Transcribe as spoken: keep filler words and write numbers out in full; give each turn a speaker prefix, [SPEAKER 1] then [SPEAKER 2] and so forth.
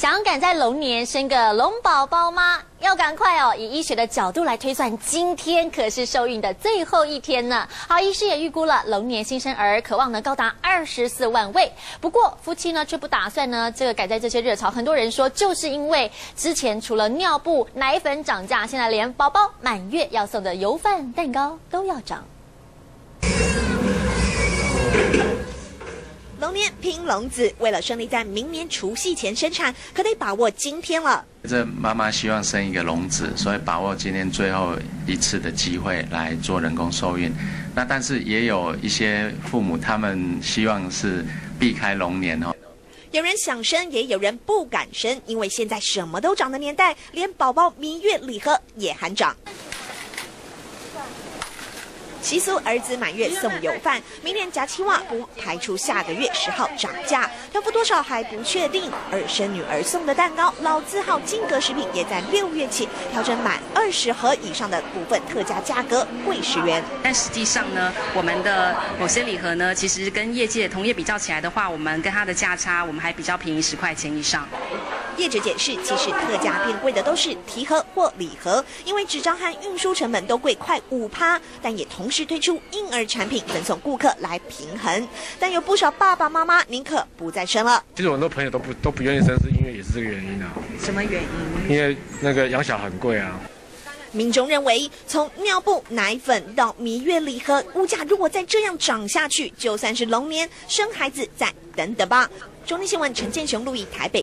[SPEAKER 1] 想赶在龙年生个龙宝宝吗？要赶快哦！以医学的角度来推算，今天可是受孕的最后一天呢。好，医师也预估了龙年新生儿渴望呢高达二十四万位。不过夫妻呢却不打算呢这个赶在这些热潮。很多人说，就是因为之前除了尿布、奶粉涨价，现在连宝宝满月要送的油饭、蛋糕都要涨。
[SPEAKER 2] 龙年拼龙子，为了顺利在明年除夕前生产，可得把握今天了。
[SPEAKER 3] 这妈妈希望生一个龙子，所以把握今天最后一次的机会来做人工受孕。那但是也有一些父母，他们希望是避开龙年哦。
[SPEAKER 2] 有人想生，也有人不敢生，因为现在什么都涨的年代，连宝宝蜜月礼盒也喊涨。 习俗儿子满月送油饭，明年假期袜不排除下个月十号涨价，要付多少还不确定。而生女儿送的蛋糕，老字号金格食品也在六月起调整满二十盒以上的部分特价价格，贵十元。
[SPEAKER 4] 但实际上呢，我们的某些礼盒呢，其实跟业界同业比较起来的话，我们跟它的价差，我们还比较便宜十块钱以上。
[SPEAKER 2] 业者解释，其实特价变贵的都是提盒或礼盒，因为纸张和运输成本都贵快五趴，但也同时推出婴儿产品赠送顾客来平衡。但有不少爸爸妈妈宁可不再生了。
[SPEAKER 5] 其实很多朋友都不都不愿意生，是因为也是这个原因啊。
[SPEAKER 4] 什么原因？
[SPEAKER 5] 因为那个养小很贵啊。
[SPEAKER 2] 民众认为，从尿布、奶粉到蜜月礼盒，物价如果再这样涨下去，就算是龙年生孩子，再等等吧。中天新闻陈建雄录影台北。